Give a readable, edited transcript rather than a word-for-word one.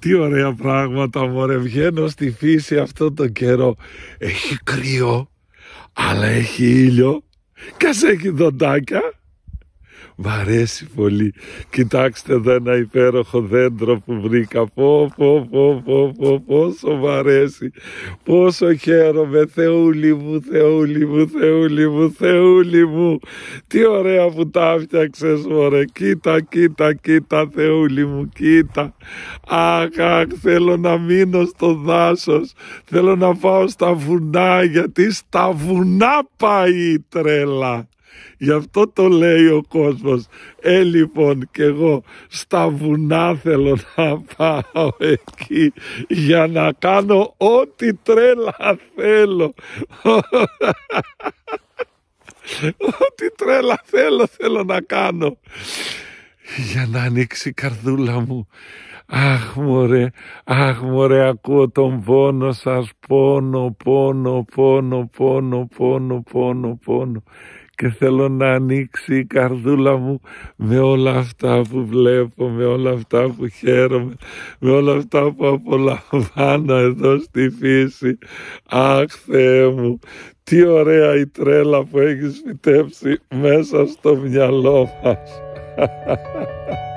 Τι ωραία πράγματα, μωρέ. Βγαίνω στη φύση αυτό το καιρό. Έχει κρύο, αλλά έχει ήλιο και ας έχει δοντάκια. Μ' αρέσει πολύ. Κοιτάξτε εδώ ένα υπέροχο δέντρο που βρήκα. Πόσο μ' αρέσει. Πόσο χαίρομαι. Θεούλη μου, Θεούλη μου, Θεούλη μου, Θεούλη μου. Τι ωραία που τα φτιάξες, μωρέ. Κοίτα, κοίτα, κοίτα, Θεούλη μου, κοίτα. Αχ, θέλω να μείνω στο δάσος. Θέλω να πάω στα βουνά, γιατί στα βουνά πάει η τρέλα. Γι' αυτό το λέει ο κόσμος. Λοιπόν, και εγώ στα βουνά θέλω να πάω εκεί για να κάνω ό,τι τρέλα θέλω. Ό,τι τρέλα θέλω να κάνω. Για να ανοίξει η καρδούλα μου. Αχ μωρέ, ακούω τον πόνο σας. Πόνο. Και θέλω να ανοίξει η καρδούλα μου με όλα αυτά που βλέπω, με όλα αυτά που χαίρομαι, με όλα αυτά που απολαμβάνω εδώ στη φύση. Αχ, Θεέ μου, τι ωραία η τρέλα που έχεις φυτέψει μέσα στο μυαλό μας.